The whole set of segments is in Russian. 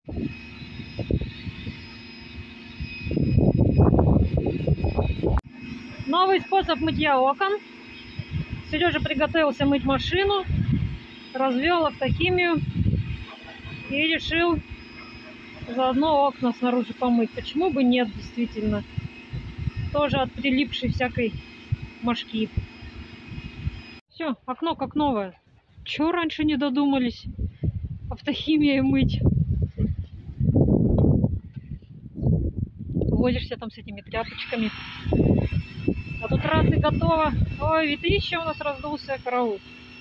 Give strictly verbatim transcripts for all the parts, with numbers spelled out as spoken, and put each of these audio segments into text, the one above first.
Новый способ мытья окон. Сережа приготовился мыть машину, развел автохимию и решил заодно окна снаружи помыть. Почему бы нет, действительно. Тоже от прилипшей всякой мошки. Все, окно как новое. Чего раньше не додумались автохимией мыть? Возишься там с этими тряпочками. А тут раз и готово. Ой, ветрище у нас раздулся, караул.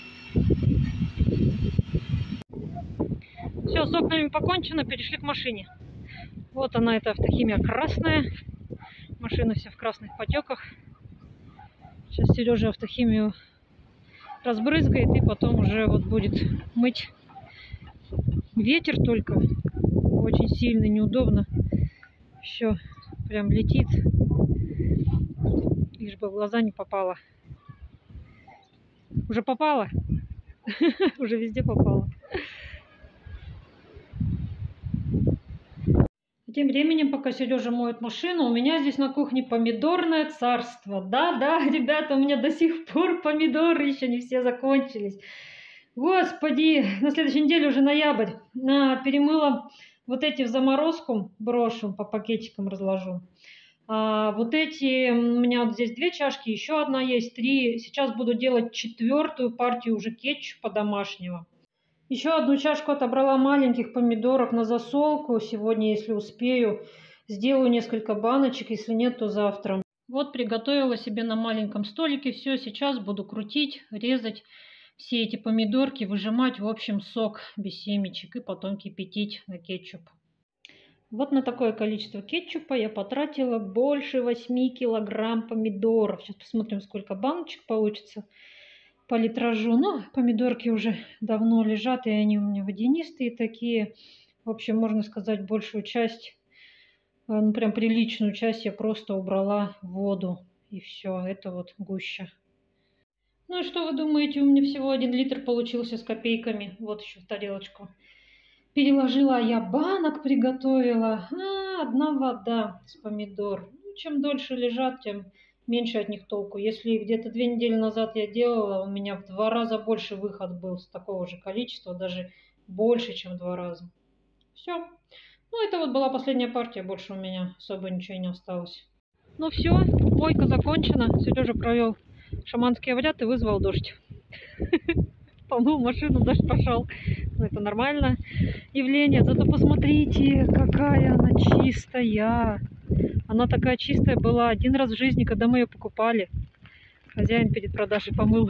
Все, с окнами покончено, перешли к машине. Вот она, эта автохимия красная. Машина вся в красных потеках. Сейчас Сережа автохимию разбрызгает и потом уже вот будет мыть. Ветер только очень сильный, неудобно. Все прям летит. Лишь бы в глаза не попало. Уже попало? Уже везде попало. Тем временем, пока Сережа моет машину, у меня здесь на кухне помидорное царство. Да-да, ребята, у меня до сих пор помидоры еще не все закончились. Господи, на следующей неделе уже ноябрь. На, перемыла вот эти в заморозку, брошу, по пакетикам разложу. А вот эти, у меня вот здесь две чашки, еще одна есть, три. Сейчас буду делать четвертую партию уже кетчупа домашнего. Еще одну чашку отобрала маленьких помидорок на засолку. Сегодня, если успею, сделаю несколько баночек. Если нет, то завтра. Вот приготовила себе на маленьком столике. Все, сейчас буду крутить, резать все эти помидорки, выжимать, в общем, сок без семечек и потом кипятить на кетчуп. Вот на такое количество кетчупа я потратила больше восьми килограмм помидоров. Сейчас посмотрим, сколько баночек получится по литражу. Но помидорки уже давно лежат, и они у меня водянистые такие. В общем, можно сказать, большую часть, ну прям приличную часть я просто убрала в воду. И все, это вот гуща. Ну и что вы думаете, у меня всего один литр получился с копейками. Вот еще в тарелочку. Переложила я банок, приготовила. А, одна вода с помидор. Ну, чем дольше лежат, тем меньше от них толку. Если где-то две недели назад я делала, у меня в два раза больше выход был с такого же количества, даже больше, чем в два раза. Все. Ну, это вот была последняя партия, больше у меня особо ничего не осталось. Ну все, мойка закончена. Сережа провел шаманский обряд и вызвал дождь. Помыл машину, дождь пошел. Но это нормальное явление. Зато посмотрите, какая она чистая. Она такая чистая была один раз в жизни, когда мы ее покупали. Хозяин перед продажей помыл.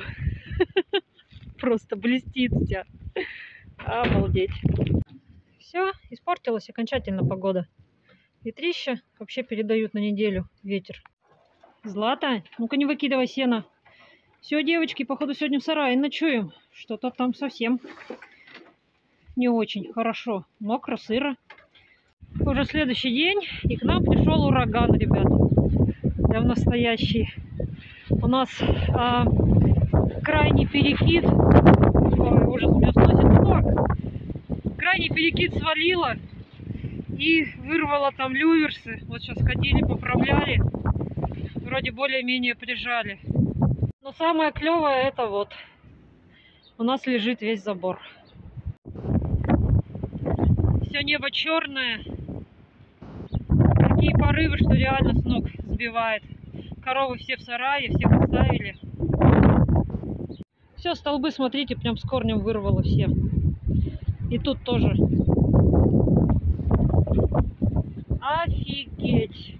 Просто блестит вся. Обалдеть. Все, испортилась окончательно погода. Ветрище вообще передают на неделю ветер. Злата, ну-ка не выкидывай сено. Все, девочки, походу сегодня в сарае ночуем. Что-то там совсем не очень хорошо. Мокро, сыро. Уже следующий день, и к нам пришел ураган, ребята. Прям настоящий. У нас а, крайний перекид. Ой, ужас, меня сносит ток. Крайний перекид свалило и вырвало там люверсы. Вот сейчас ходили, поправляли. Вроде более-менее прижали. Но самое клевое это вот. У нас лежит весь забор. Все небо черное. Такие порывы, что реально с ног сбивает. Коровы все в сарае, всех оставили. Все, столбы, смотрите, прям с корнем вырвало все. И тут тоже. Офигеть.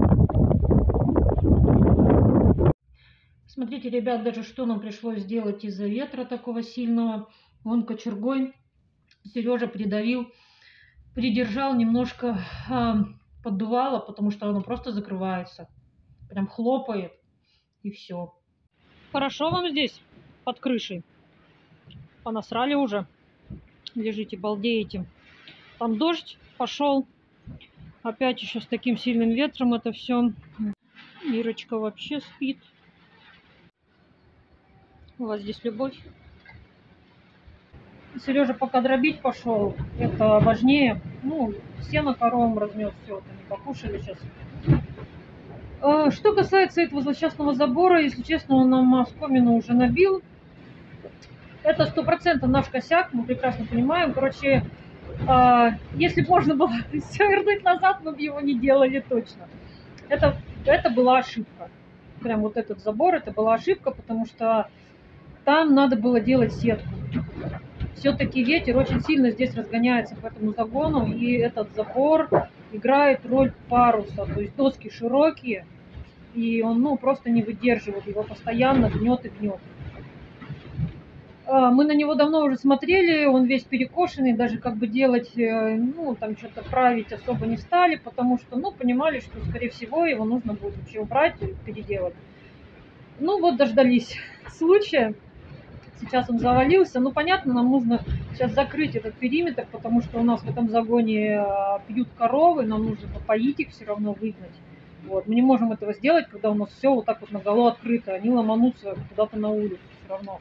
Смотрите, ребят, даже что нам пришлось сделать из-за ветра такого сильного. Вон кочергой Сережа придавил, придержал немножко, э, поддувало, потому что оно просто закрывается. Прям хлопает, и все. Хорошо вам здесь, под крышей? Понасрали уже? Лежите, балдеете. Там дождь пошел. Опять еще с таким сильным ветром это все. Ирочка вообще спит. У вас здесь любовь. Сережа пока дробить пошел, это важнее. Ну, сено коровам разнес, все, это не покушали сейчас. Что касается этого злосчастного забора, если честно, он нам оскомину уже набил. Это сто процентов наш косяк, мы прекрасно понимаем. Короче, если бы можно было все вернуть назад, мы бы его не делали точно. Это, это была ошибка. Прям вот этот забор, это была ошибка, потому что там надо было делать сетку. Все-таки ветер очень сильно здесь разгоняется по этому загону, и этот забор играет роль паруса, то есть доски широкие, и он ну, просто не выдерживает, его постоянно гнет и гнет. Мы на него давно уже смотрели, он весь перекошенный, даже как бы делать, ну, там что-то править особо не стали, потому что, ну, понимали, что, скорее всего, его нужно будет вообще убрать и переделать. Ну, вот дождались случая. Сейчас он завалился. Ну, понятно, нам нужно сейчас закрыть этот периметр, потому что у нас в этом загоне пьют коровы, нам нужно попоить их, все равно выгнать. Вот. Мы не можем этого сделать, когда у нас все вот так вот наголо открыто. Они ломанутся куда-то на улицу все равно.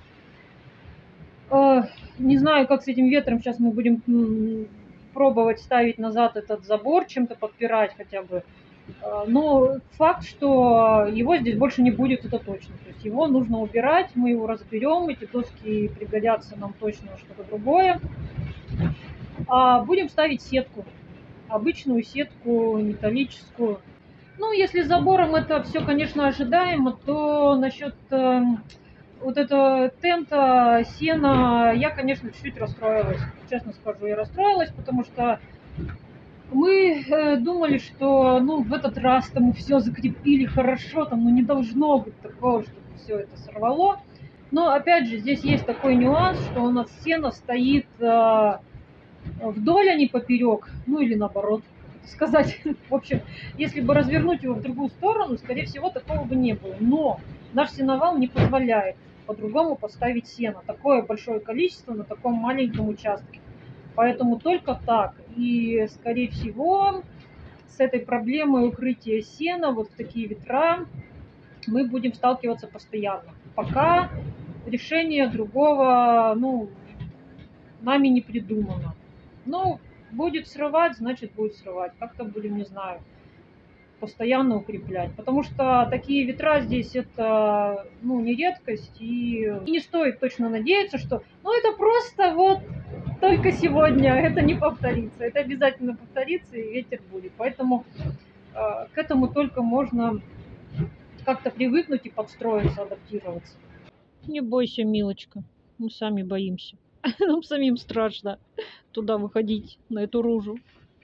Не знаю, как с этим ветром сейчас мы будем пробовать ставить назад этот забор, чем-то подпирать хотя бы. Но факт, что его здесь больше не будет, это точно. То есть его нужно убирать, мы его разберем, эти доски пригодятся нам точно на что-то другое. А будем ставить сетку, обычную сетку металлическую. Ну, если с забором это все, конечно, ожидаемо, то насчет э, вот этого тента, сена, я, конечно, чуть-чуть расстроилась. Честно скажу, я расстроилась, потому что мы э, думали, что ну, в этот раз там мы все закрепили хорошо, там ну, не должно быть такого, чтобы все это сорвало. Но опять же, здесь есть такой нюанс, что у нас сено стоит э, вдоль, а не поперек, ну или наоборот, как сказать. В общем, если бы развернуть его в другую сторону, скорее всего, такого бы не было. Но наш сеновал не позволяет по-другому поставить сено. Такое большое количество на таком маленьком участке. Поэтому только так. И, скорее всего, с этой проблемой укрытия сена, вот в такие ветра, мы будем сталкиваться постоянно. Пока решение другого, ну, нами не придумано. Ну, будет срывать, значит будет срывать. Как-то будем, не знаю, постоянно укреплять. Потому что такие ветра здесь это, ну, не редкость. И не стоит точно надеяться, что, ну, это просто вот только сегодня, это не повторится. Это обязательно повторится, и ветер будет. Поэтому э, к этому только можно как-то привыкнуть и подстроиться, адаптироваться. Не бойся, милочка. Мы сами боимся. Нам самим страшно туда выходить, на эту ружу.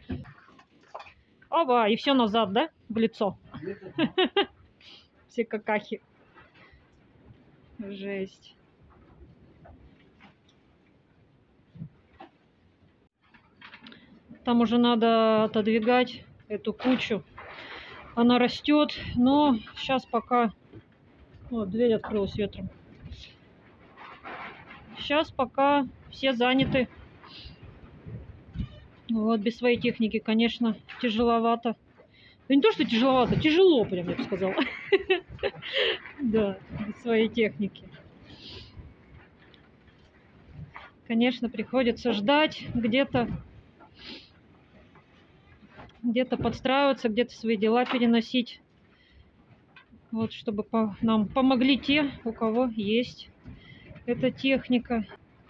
Ова, и все назад, да? В лицо. Все какахи. Жесть. Там уже надо отодвигать эту кучу. Она растет, но сейчас пока... О, дверь открылась ветром. Сейчас пока все заняты. Вот, без своей техники, конечно, тяжеловато. Да не то, что тяжеловато, тяжело, прям я бы сказала. Да, без своей техники. Конечно, приходится ждать где-то, где-то подстраиваться, где-то свои дела переносить. Вот, чтобы по нам помогли те, у кого есть эта техника.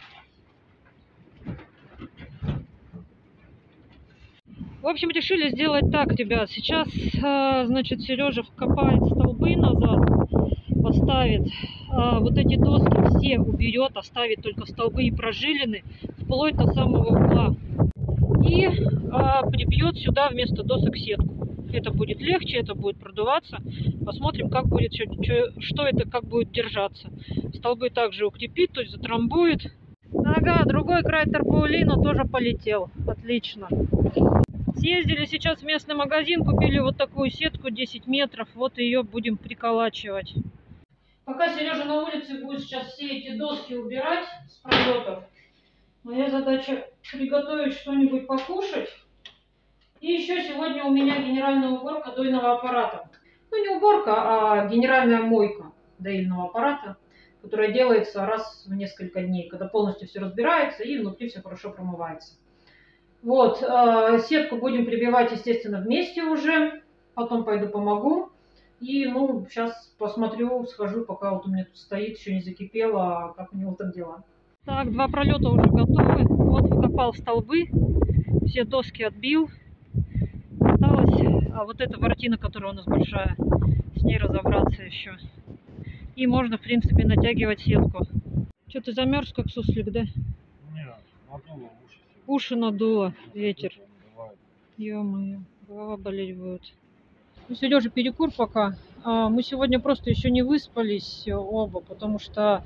В общем, решили сделать так, ребят. Сейчас, значит, Сережа вкопает столбы назад, поставит вот эти доски все уберет, оставит только столбы и прожилины вплоть до самого угла. И прибьет сюда вместо досок сетку. Это будет легче, это будет продуваться. Посмотрим, как будет, что это, как будет держаться. Столбы также укрепит, то есть затрамбует. Ага, другой край тарпаулина тоже полетел. Отлично. Съездили сейчас в местный магазин, купили вот такую сетку десять метров. Вот ее будем приколачивать. Пока Сережа на улице будет сейчас все эти доски убирать с пролетов, моя задача приготовить что-нибудь покушать. И еще сегодня у меня генеральная уборка дойного аппарата. Ну, не уборка, а генеральная мойка доильного аппарата. которая делается раз в несколько дней, когда полностью все разбирается и внутри все хорошо промывается. Вот, сетку будем прибивать, естественно, вместе уже, потом пойду помогу. И, ну, сейчас посмотрю, схожу, пока вот у меня тут стоит, еще не закипело, как у него там дела. Так, два пролета уже готовы. Вот вкопал в столбы, все доски отбил. Осталось, а вот эта воротина, которая у нас большая, с ней разобраться еще. И можно, в принципе, натягивать сетку. Что, ты замерз, как суслик, да? Нет, надуло уши. Уши надуло, ветер. Ё-моё, голова болеть будет. У Сережи перекур пока. Мы сегодня просто еще не выспались оба, потому что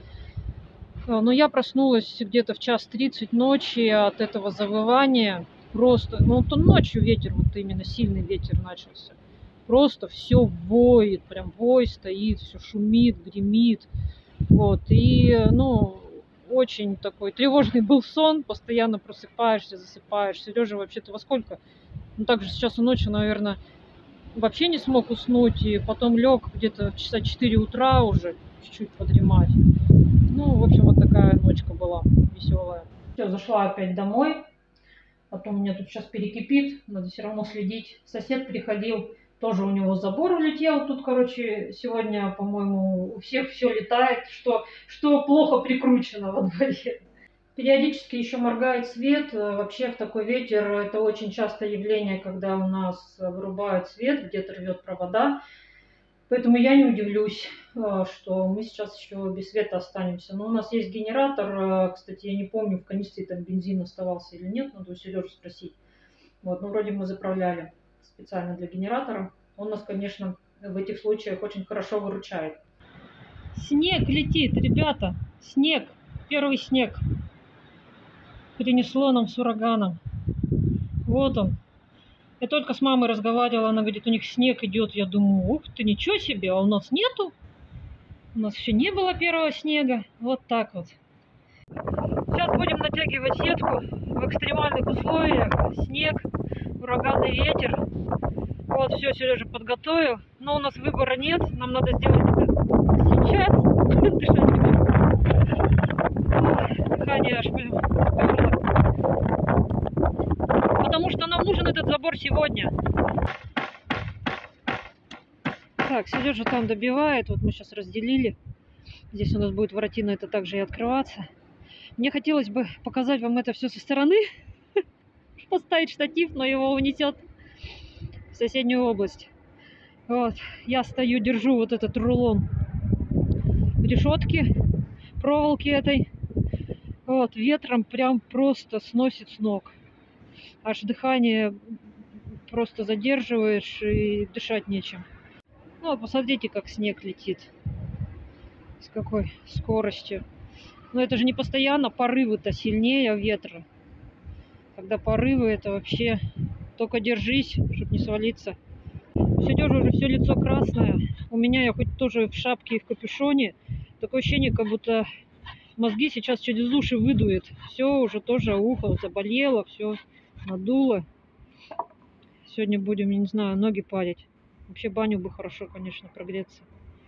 ну, я проснулась где-то в час тридцать ночи от этого завывания. Просто, ну то ночью ветер, вот именно сильный ветер начался. Просто все воет, прям вой стоит, все шумит, гремит. Вот, и, ну, очень такой тревожный был сон, постоянно просыпаешься, засыпаешь. Сережа вообще-то во сколько? Ну, также с часу ночи, наверное, вообще не смог уснуть, и потом лег где-то в часа четыре утра уже, чуть-чуть подремать. Ну, в общем, вот такая ночка была веселая. Все, зашла опять домой, потом у меня тут сейчас перекипит, надо все равно следить. Сосед приходил, тоже у него забор улетел, тут, короче, сегодня, по-моему, у всех все летает, что, что плохо прикручено во дворе. Периодически еще моргает свет. Вообще в такой ветер это очень частое явление, когда у нас вырубают свет, где-то рвет провода. Поэтому я не удивлюсь, что мы сейчас еще без света останемся. Но у нас есть генератор. Кстати, я не помню, в канистре там бензин оставался или нет. Надо у Сережи спросить. Вот, ну вроде мы заправляли специально для генератора. Он нас, конечно, в этих случаях очень хорошо выручает. Снег летит, ребята. Снег. Первый снег. Принесло нам с ураганом. Вот он. Я только с мамой разговаривала, она говорит, у них снег идет. Я думаю, ух ты, ничего себе, а у нас нету. У нас еще не было первого снега. Вот так вот. Сейчас будем натягивать сетку в экстремальных условиях. Снег, ураганный ветер. Вот, все, Сережа подготовил. Но у нас выбора нет. Нам надо сделать это сейчас. Дышать не могу. Дыхание аж прям. Потому что нам нужен этот забор сегодня. Так, Сережа там добивает. Вот мы сейчас разделили. Здесь у нас будет воротина это также и открываться. Мне хотелось бы показать вам это все со стороны. Поставить штатив, но его унесет в соседнюю область. Вот. Я стою, держу вот этот рулон решетки, проволоки этой. Вот. Ветром прям просто сносит с ног. Аж дыхание просто задерживаешь и дышать нечем. Ну, посмотрите, как снег летит. С какой скоростью. Но это же не постоянно, порывы-то сильнее ветра. Когда порывы, это вообще только держись, чтобы не свалиться. Сережа уже все лицо красное. У меня, я хоть тоже в шапке и в капюшоне. Такое ощущение, как будто мозги сейчас через уши выдует. Все уже тоже ухо заболело, все надуло. Сегодня будем, я не знаю, ноги парить. Вообще баню бы хорошо, конечно, прогреться.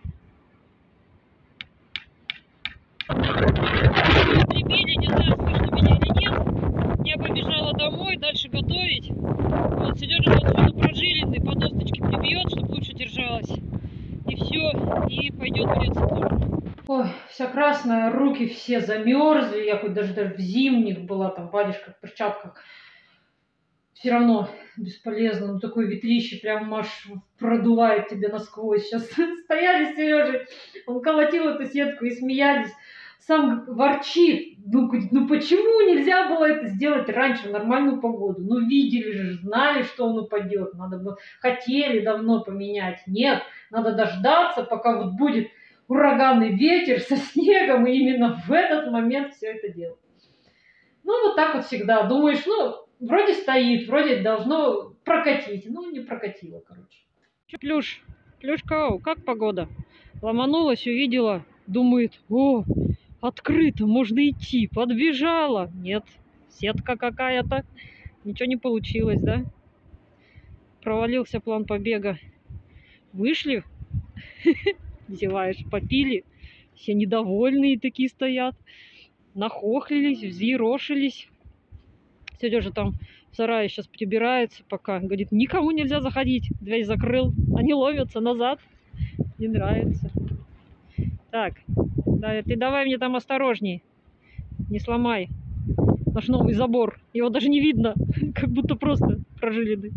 Прибили, не знаю, слышно меня или нет. Я побежала домой, дальше готовить. Вот, Сережа вот всюду прожиленный, по досточке прибьет, чтобы лучше держалась. И все, и пойдет греться тоже. Ой, вся красная, руки все замерзли. Я хоть даже, даже в зимних была, там в варежках, в перчатках. Все равно бесполезно. Ну, такое ветрище прям аж продувает тебя насквозь. Сейчас стояли с Сережей, он колотил эту сетку и смеялись. Сам ворчит. Ну, ну почему нельзя было это сделать раньше, в нормальную погоду? Ну видели же, знали, что он упадет. Надо было, хотели давно поменять. Нет, надо дождаться, пока вот будет ураганный ветер со снегом, и именно в этот момент все это делать. Ну вот так вот всегда. Думаешь, ну вроде стоит, вроде должно прокатить. Ну не прокатило, короче. Плюш, Плюшка, как погода? Ломанулась, увидела, думает, о, открыто, можно идти. Подбежала. Нет, сетка какая-то. Ничего не получилось, да? Провалился план побега. Вышли, зеваешь, попили. Все недовольные такие стоят. Нахохлились, взъерошились. Сережа там в сарае сейчас прибирается пока. Говорит, никому нельзя заходить. Дверь закрыл. Они ловятся назад. Не нравится. Так, да, ты давай мне там осторожней. Не сломай наш новый забор. Его даже не видно. Как будто просто прожилины.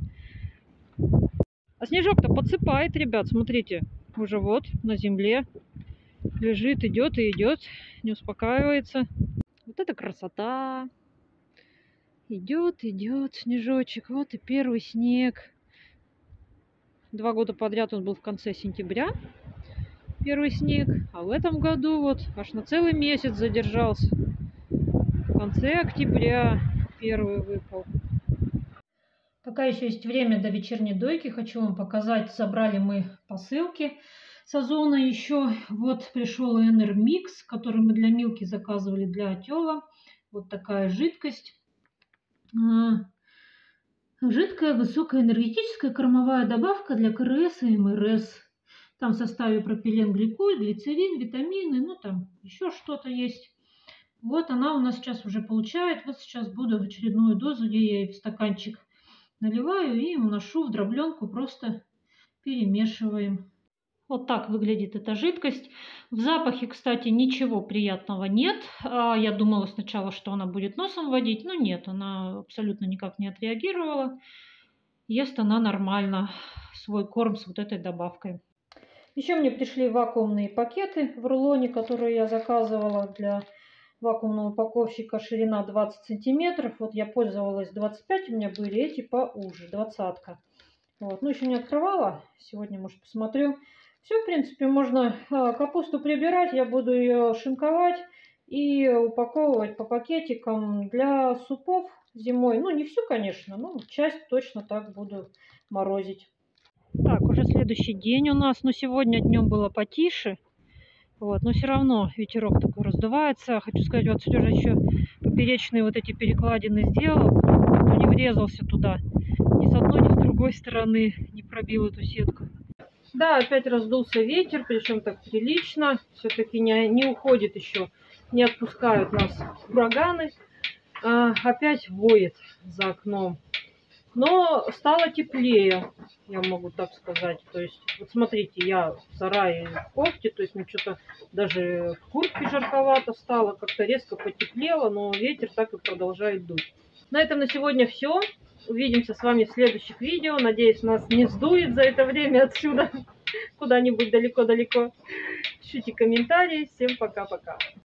А снежок-то подсыпает, ребят. Смотрите. Уже вот на земле лежит, идет и идет. Не успокаивается. Вот это красота. Идет, идет снежочек. Вот и первый снег. Два года подряд он был в конце сентября. Первый снег. А в этом году вот аж на целый месяц задержался. В конце октября первый выпал. Пока еще есть время до вечерней дойки, хочу вам показать. Собрали мы посылки с Озона еще. Вот пришел Энермикс, который мы для Милки заказывали для Отела. Вот такая жидкость. Жидкая высокоэнергетическая кормовая добавка для КРС и МРС. Там в составе пропиленгликоль, глицерин, витамины, ну там еще что-то есть. Вот она у нас сейчас уже получает. Вот сейчас буду очередную дозу, я ей в стаканчик наливаю и уношу в дробленку, просто перемешиваем. Вот так выглядит эта жидкость. В запахе, кстати, ничего приятного нет. Я думала сначала, что она будет носом водить, но нет, она абсолютно никак не отреагировала. Ест она нормально свой корм с вот этой добавкой. Еще мне пришли вакуумные пакеты в рулоне, которые я заказывала для вакуумного упаковщика. Ширина двадцать сантиметров. Вот я пользовалась двадцать пять, у меня были эти поуже, двадцатка. Вот. Ну, еще не открывала. Сегодня, может, посмотрю. Все, в принципе, можно капусту прибирать. Я буду ее шинковать и упаковывать по пакетикам для супов зимой. Ну, не всю, конечно, но часть точно так буду морозить. Так, уже следующий день у нас. Но сегодня днем было потише. Вот, но все равно ветерок такой раздувается. Хочу сказать, вот Сережа еще поперечные вот эти перекладины сделал, но не врезался туда. Ни с одной, ни с другой стороны не пробил эту сетку. Да, опять раздулся ветер, причем так прилично. Все-таки не, не уходит еще, не отпускают нас ураганы. А, опять воет за окном. Но стало теплее, я могу так сказать. То есть, вот смотрите, я в сарае в кофте, то есть мне что-то даже в куртке жарковато стало, как-то резко потеплело, но ветер так и продолжает дуть. На этом на сегодня все. Увидимся с вами в следующих видео. Надеюсь, нас не сдует за это время отсюда куда-нибудь далеко-далеко. Пишите комментарии. Всем пока-пока.